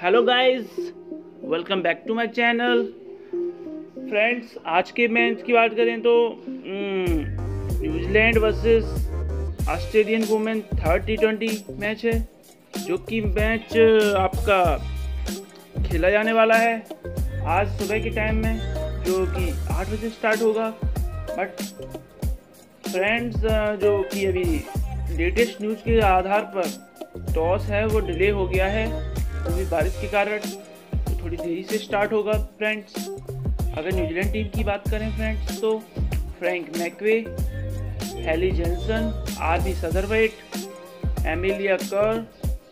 Hello guys, welcome back to my channel. Friends, आज के match की बात करें तो New Zealand versus Australian women third T20 match है, जो कि मैच आपका खेला जाने वाला है आज सुबह के टाइम में, जो कि 8 बजे स्टार्ट होगा। बट फ्रेंड्स, जो कि अभी लेटेस्ट न्यूज़ के आधार पर टॉस है वो डिले हो गया है, वो भी बारिश के कारण, तो थोड़ी देरी से स्टार्ट होगा। फ्रेंड्स, अगर न्यूजीलैंड टीम की बात करें फ्रेंड्स, तो फ्रैंक मैकवे, हेली जेनसन, आरबी सदरवेट, एमिलिया कर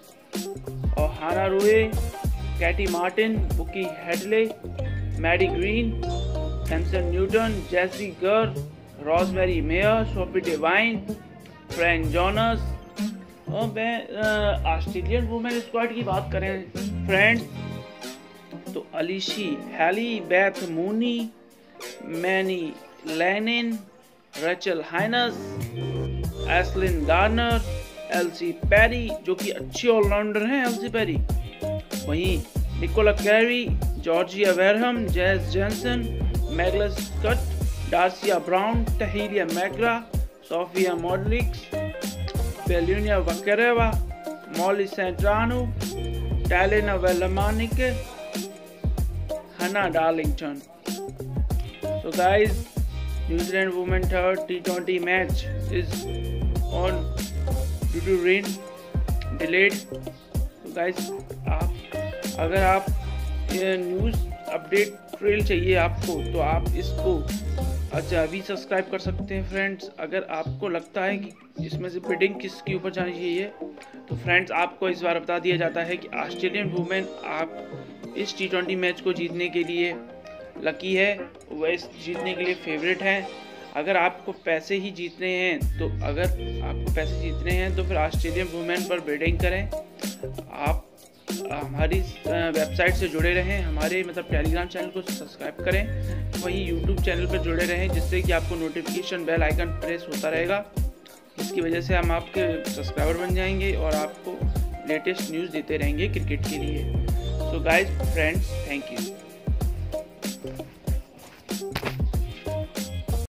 और Hannah Rowe, Katey Martin, Brooke हेडले, Maddy Green, Thamsyn Newton, Jess Kerr, Rosemary Mair, Sophie Devine, Fran Jonas. और ऑस्ट्रेलियन वुमेन स्क्वाड की बात करें फ्रेंड्स, तो Alyssa Healy, Beth Mooney, Meg Lanning, Rachael Haynes, Ashleigh Gardner, Ellyse Perry, जो कि अच्छी all-rounder हैं एल्सी पेरी। वहीं Nicola Carey, Georgia Wareham, Jess Jonassen, Megan Schutt, Darcie brown, टहीरिया McGrath, Sophie Molineux, Belinda Vakarewa, Molly Strano, Tayla Vlaeminck, Hannah Darlington. So guys, New Zealand women third T20 match is on due to rain delayed. So guys, अगर आप ये news update trail चाहिए आपको, तो आप इसको अच्छा अभी सब्सक्राइब कर सकते हैं फ्रेंड्स। अगर आपको लगता है कि इसमें से बिडिंग किसके ऊपर जानी चाहिए, तो फ्रेंड्स आपको इस बार बता दिया जाता है कि ऑस्ट्रेलियन वुमेन आप इस T20 मैच को जीतने के लिए लकी है, वह इस जीतने के लिए फेवरेट है। अगर आपको पैसे ही जीतने हैं, तो फिर ऑस्ट्रेलियन वुमेन पर बिडिंग करें। आप हमारी वेबसाइट से जुड़े रहें, हमारे टेलीग्राम चैनल को सब्सक्राइब करें, वहीं यूट्यूब चैनल पर जुड़े रहें, जिससे कि आपको नोटिफिकेशन बेल आइकन प्रेस होता रहेगा। इसकी वजह से हम आपके सब्सक्राइबर बन जाएंगे और आपको लेटेस्ट न्यूज़ देते रहेंगे क्रिकेट के लिए। So guys friends, thank you.